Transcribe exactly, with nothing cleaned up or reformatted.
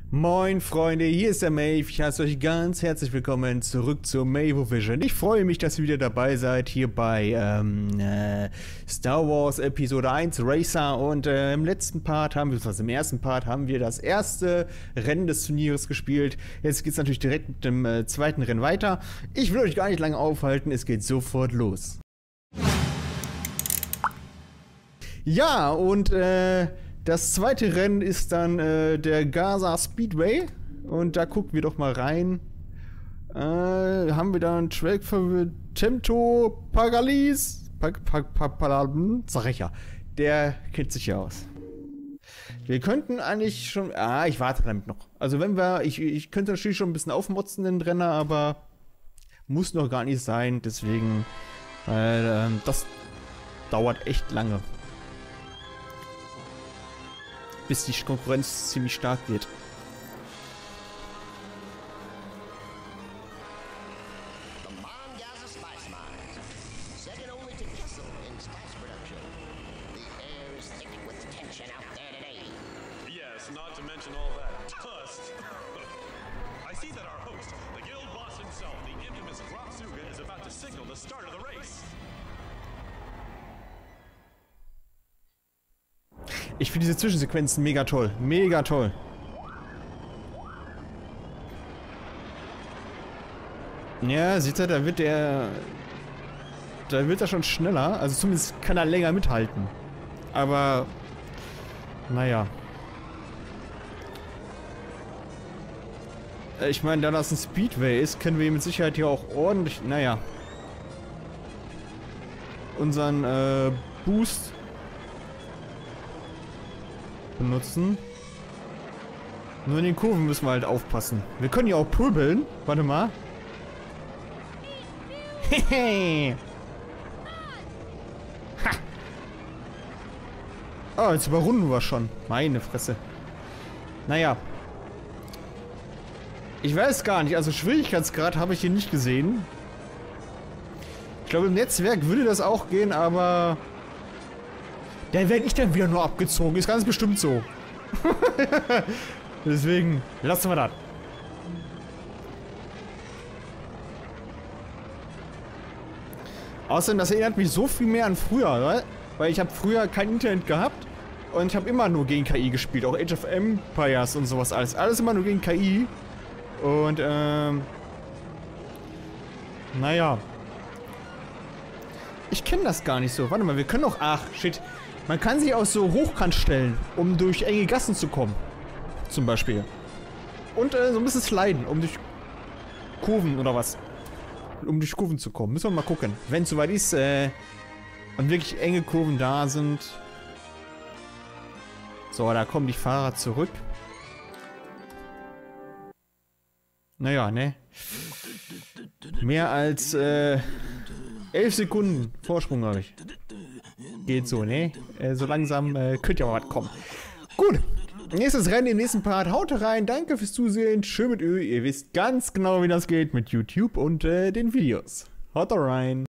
Moin Freunde, hier ist der Maeve. Ich heiße euch ganz herzlich willkommen zurück zu Maevovision. Ich freue mich, dass ihr wieder dabei seid hier bei ähm, äh, Star Wars Episode eins Racer. Und äh, im letzten Part haben wir, also im ersten Part haben wir das erste Rennen des Turnieres gespielt. Jetzt geht es natürlich direkt mit dem äh, zweiten Rennen weiter. Ich will euch gar nicht lange aufhalten, es geht sofort los. Ja, und äh, das zweite Rennen ist dann äh, der Gaza Speedway. Und da gucken wir doch mal rein. Äh, haben wir da einen Track für Temto Pagalis? Pag, Pag, Pag, Pag, sag ich ja. Der kennt sich ja aus. Wir könnten eigentlich schon. Ah, ich warte damit noch. Also, wenn wir. Ich, ich könnte natürlich schon ein bisschen aufmotzen, den Renner, aber muss noch gar nicht sein. Deswegen. Äh, das dauert echt lange. Bis die Konkurrenz ziemlich stark wird. Ich finde diese Zwischensequenzen mega toll. Mega toll. Ja, seht ihr, da wird der... Da wird er schon schneller. Also zumindest kann er länger mithalten. Aber... Naja. Ich meine, da das ein Speedway ist, können wir mit Sicherheit hier auch ordentlich... Naja. Unseren, äh, Boost... benutzen. Nur in den Kurven müssen wir halt aufpassen. Wir können ja auch pöbeln. Warte mal. Hehe. Ha. Oh, jetzt überrunden wir schon. Meine Fresse. Naja. Ich weiß gar nicht. Also Schwierigkeitsgrad habe ich hier nicht gesehen. Ich glaube, im Netzwerk würde das auch gehen, aber... Da werde ich dann wieder nur abgezogen. Ist ganz bestimmt so. Deswegen lassen wir das. Außerdem, das erinnert mich so viel mehr an früher, oder? Weil ich habe früher kein Internet gehabt und ich habe immer nur gegen K I gespielt. Auch Age of Empires und sowas alles. Alles immer nur gegen K I. Und, ähm... Naja. Ich kenne das gar nicht so. Warte mal, wir können doch... Ach, shit. Man kann sich auch so hochkant stellen, um durch enge Gassen zu kommen. Zum Beispiel. Und äh, so ein bisschen sliden, um durch Kurven oder was. Um durch Kurven zu kommen. Müssen wir mal gucken. Wenn es soweit ist, äh, und wirklich enge Kurven da sind. So, da kommen die Fahrer zurück. Naja, ne? Mehr als, äh, elf Sekunden Vorsprung habe ich. Geht so, ne? Äh, so langsam äh, könnte ja mal was kommen. Gut. Nächstes Rennen im nächsten Part. Haut rein. Danke fürs Zusehen. Schön mit Ö. Ihr wisst ganz genau, wie das geht mit YouTube und äh, den Videos. Haut rein.